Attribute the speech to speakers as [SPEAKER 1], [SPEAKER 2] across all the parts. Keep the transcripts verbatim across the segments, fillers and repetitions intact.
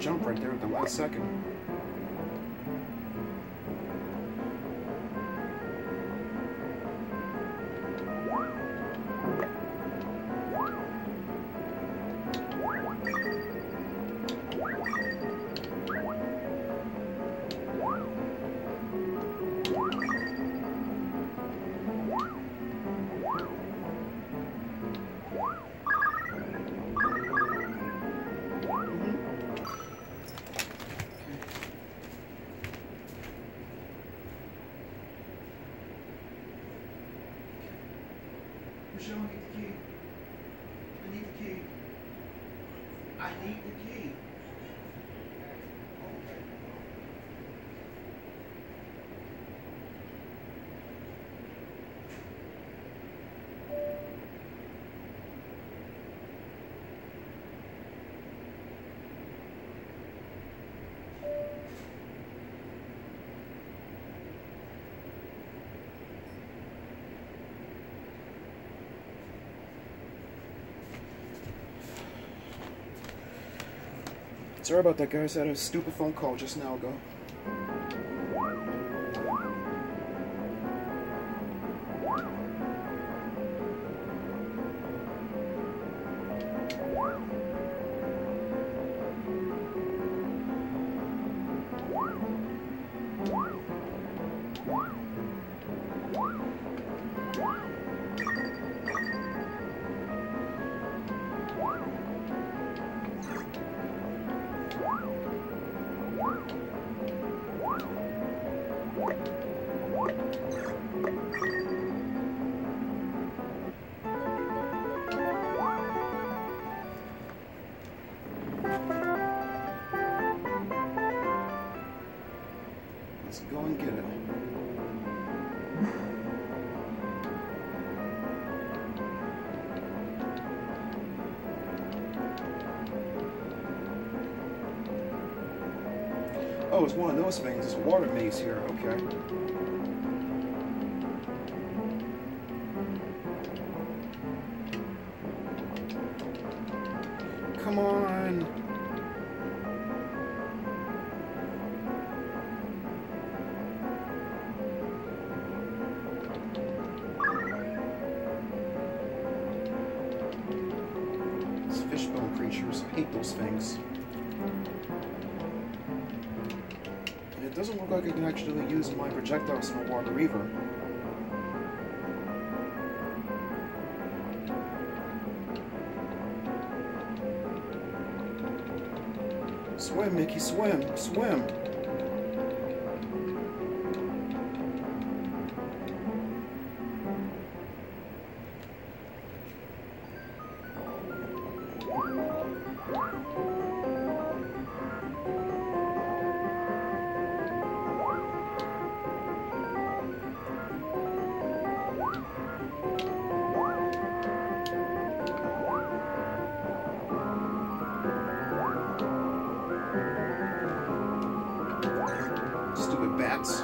[SPEAKER 1] jump right there at the last second.
[SPEAKER 2] Michelle, I need the key. I need the key. I need the key. Okay.
[SPEAKER 1] Sorry about that, guys. I had a stupid phone call just now ago. Let's go and get it. Oh, it's one of those things. It's a water maze here. Okay. Come on. These fishbone creatures. I hate those things. And it doesn't look like I can actually use my projectiles in the water either. Swim, Mickey, swim, swim. Stupid bats.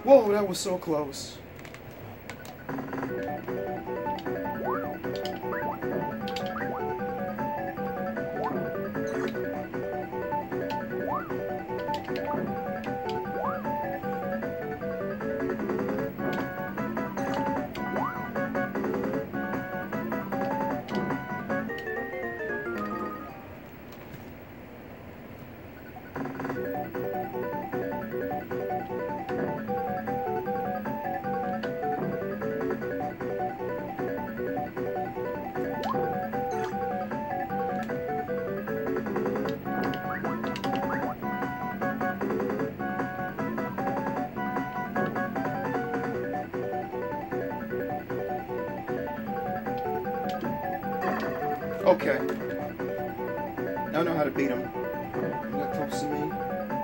[SPEAKER 1] Whoa, that was so close. Okay. Now I know how to beat him. You got close to me.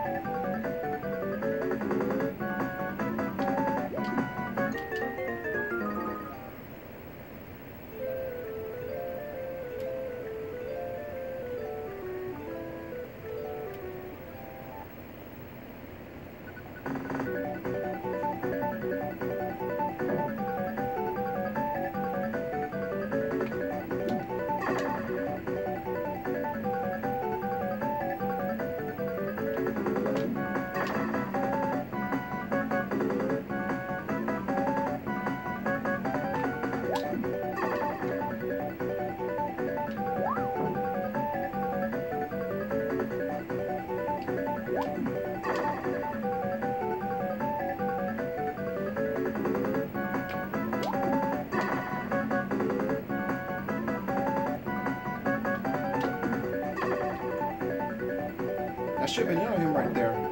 [SPEAKER 1] That should have been out of him right there.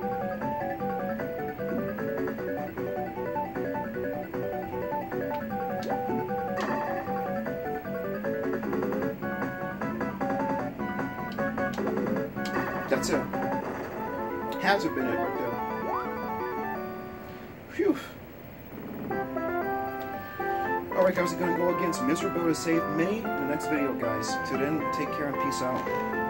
[SPEAKER 1] That's it. Has it been it right there. Phew. Alright guys, we're going to go against Mister Bow to save me in the next video, guys. Till then, take care and peace out.